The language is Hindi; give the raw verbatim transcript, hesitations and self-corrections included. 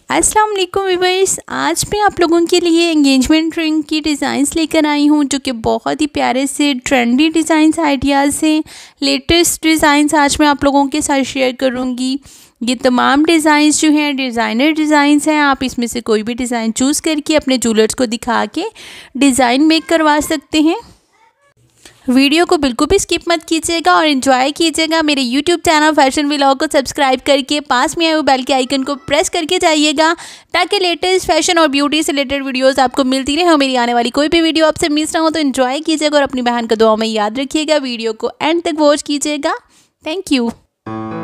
अस्सलाम वालेकुम व्यूअर्स, आज मैं आप लोगों के लिए एंगेजमेंट रिंग की डिज़ाइंस लेकर आई हूँ जो कि बहुत ही प्यारे से ट्रेंडी डिज़ाइंस आइडियाज़ हैं। लेटेस्ट डिज़ाइंस आज मैं आप लोगों के साथ शेयर करूँगी। ये तमाम डिज़ाइंस जो हैं डिज़ाइनर डिज़ाइंस हैं। आप इसमें से कोई भी डिज़ाइन चूज़ करके अपने ज्वेलर्स को दिखा के डिज़ाइन मेक करवा सकते हैं। वीडियो को बिल्कुल भी स्किप मत कीजिएगा और इन्जॉय कीजिएगा। मेरे यूट्यूब चैनल फैशन व्लॉग को सब्सक्राइब करके पास में आए हुए बेल के आइकन को प्रेस करके जाइएगा ताकि लेटेस्ट फैशन और ब्यूटी से रिलेटेड वीडियोस आपको मिलती रहे और मेरी आने वाली कोई भी वीडियो आपसे मिस ना हो। तो इन्जॉय कीजिएगा और अपनी बहन को दुआ में याद रखिएगा। वीडियो को एंड तक वॉच कीजिएगा। Thank you.